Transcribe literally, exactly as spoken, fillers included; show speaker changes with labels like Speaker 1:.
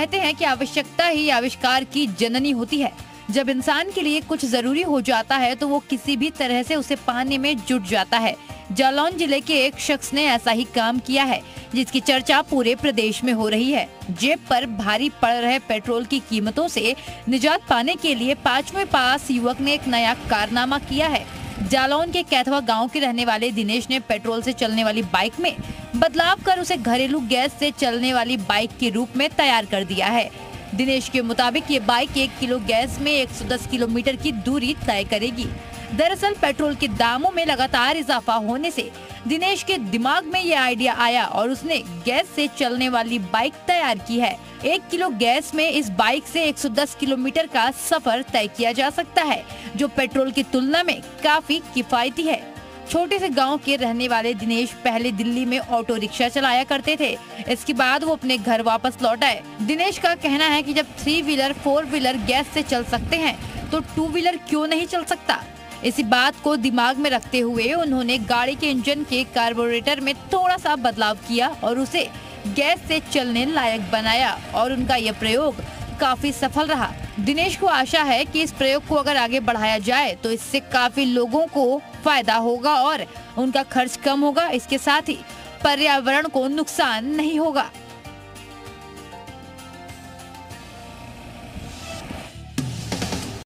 Speaker 1: कहते हैं कि आवश्यकता ही आविष्कार की जननी होती है। जब इंसान के लिए कुछ जरूरी हो जाता है तो वो किसी भी तरह से उसे पाने में जुट जाता है। जालौन जिले के एक शख्स ने ऐसा ही काम किया है, जिसकी चर्चा पूरे प्रदेश में हो रही है। जेब पर भारी पड़ रहे पेट्रोल की कीमतों से निजात पाने के लिए पांचवें पास युवक ने एक नया कारनामा किया है। जालौन के कैथवा गांव के रहने वाले दिनेश ने पेट्रोल से चलने वाली बाइक में बदलाव कर उसे घरेलू गैस से चलने वाली बाइक के रूप में तैयार कर दिया है। दिनेश के मुताबिक ये बाइक एक किलो गैस में एक सौ दस किलोमीटर की दूरी तय करेगी। दरअसल पेट्रोल के दामों में लगातार इजाफा होने से दिनेश के दिमाग में ये आइडिया आया और उसने गैस से चलने वाली बाइक तैयार की है। एक किलो गैस में इस बाइक से एक सौ दस किलोमीटर का सफर तय किया जा सकता है, जो पेट्रोल की तुलना में काफी किफायती है। छोटे से गांव के रहने वाले दिनेश पहले दिल्ली में ऑटो रिक्शा चलाया करते थे। इसके बाद वो अपने घर वापस लौट आए। दिनेश का कहना है कि जब three wheeler four wheeler gas से चल सकते हैं तो टू व्हीलर क्यों नहीं चल सकता। इसी बात को दिमाग में रखते हुए उन्होंने गाड़ी के इंजन के कार्बोरेटर में थोड़ा सा बदलाव किया और उसे गैस से चलने लायक बनाया और उनका यह प्रयोग काफी सफल रहा। दिनेश को आशा है कि इस प्रयोग को अगर आगे बढ़ाया जाए तो इससे काफी लोगों को फायदा होगा और उनका खर्च कम होगा। इसके साथ ही पर्यावरण को नुकसान नहीं होगा।